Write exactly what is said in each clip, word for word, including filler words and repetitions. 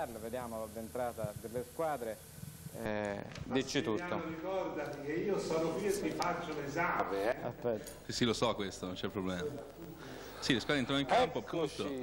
farlo, vediamo l'entrata delle squadre. Eh, dici tutto. Ricordati che io sono qui e ti faccio l'esame. Eh? Aspetta. Sì, sì, lo so questo, non c'è problema. Sì, le squadre entrano in campo, Eccoci. appunto.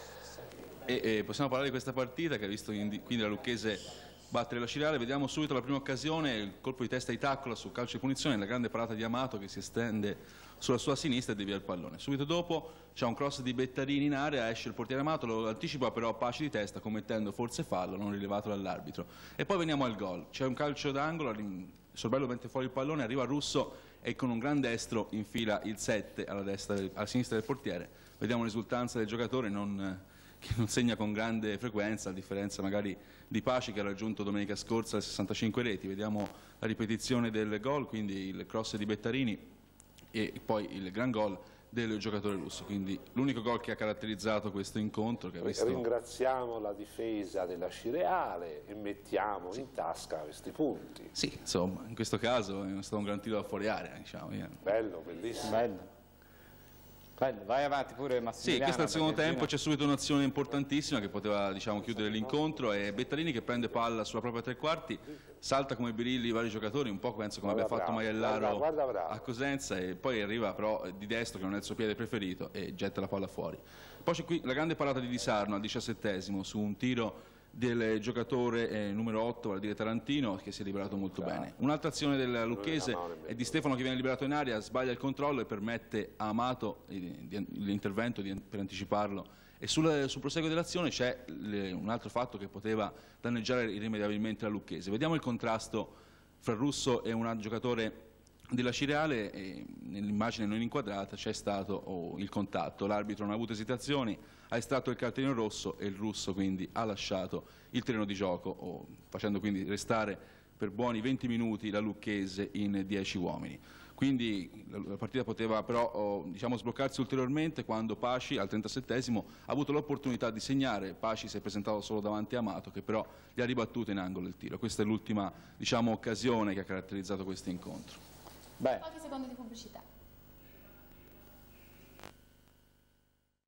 E, e possiamo parlare di questa partita che ha visto quindi la Lucchese battere la Cireale. Vediamo subito la prima occasione, il colpo di testa di Taccola sul calcio di punizione, la grande parata di Amato che si estende sulla sua sinistra e devia il pallone. Subito dopo c'è un cross di Bettarini in area, esce il portiere Amato, lo anticipa però Paci di testa commettendo forse fallo, non rilevato dall'arbitro. E poi veniamo al gol, c'è un calcio d'angolo, Sorbello mette fuori il pallone, arriva Russo e con un gran destro infila il sette alla, destra, alla sinistra del portiere. Vediamo l'esultanza del giocatore non, che non segna con grande frequenza, a differenza magari di Paci che ha raggiunto domenica scorsa le sessantacinque reti. Vediamo la ripetizione del gol, quindi il cross di Bettarini e poi il gran gol del giocatore russo, quindi l'unico gol che ha caratterizzato questo incontro. Che ha visto... Ringraziamo la difesa della Cireale e mettiamo in tasca questi punti. Sì, insomma, in questo caso è stato un gran tiro da fuori area, diciamo. Bello, bellissimo. Bello. Bello. Vai avanti pure Massimiliano. Sì, questo è il secondo tempo, c'è subito un'azione importantissima che poteva, diciamo, chiudere l'incontro, e Bettarini che prende palla sulla propria tre quarti, salta come birilli i vari giocatori, un po' penso come Guarda aveva fatto bravo, Maiellaro guarda, guarda a Cosenza, e poi arriva però di destro che non è il suo piede preferito e getta la palla fuori. Poi c'è qui la grande parata di Di Sarno al diciassettesimo su un tiro del giocatore eh, numero otto, vale a dire Tarantino, che si è liberato molto Bravo. bene. Un'altra azione del Lucchese è di Stefano che viene liberato in aria, sbaglia il controllo e permette a Amato l'intervento per anticiparlo. E sul, sul proseguo dell'azione c'è un altro fatto che poteva danneggiare irrimediabilmente la Lucchese. Vediamo il contrasto fra Russo e un giocatore della Cireale, e nell'immagine non inquadrata c'è stato oh, il contatto, l'arbitro non ha avuto esitazioni, ha estratto il cartellino rosso e il Russo quindi ha lasciato il terreno di gioco, oh, facendo quindi restare per buoni venti minuti la Lucchese in dieci uomini. Quindi la partita poteva però oh, diciamo, sbloccarsi ulteriormente quando Paci al trentasettesimo ha avuto l'opportunità di segnare. Paci si è presentato solo davanti a Amato che però gli ha ribattuto in angolo il tiro. Questa è l'ultima diciamo, occasione che ha caratterizzato questo incontro. Beh. Pochi secondi di pubblicità.